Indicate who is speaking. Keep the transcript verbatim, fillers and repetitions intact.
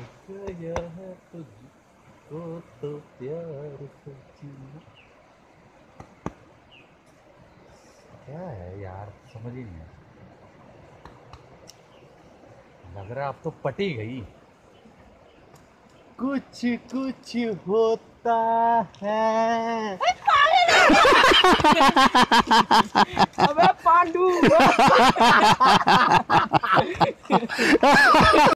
Speaker 1: गया है तुझको तो प्यार सच्ची। क्या है यार, समझ ही नहीं आया। लग रहा है अब तो पटी गई। कुछ कुछ होता है।
Speaker 2: अबे पांडू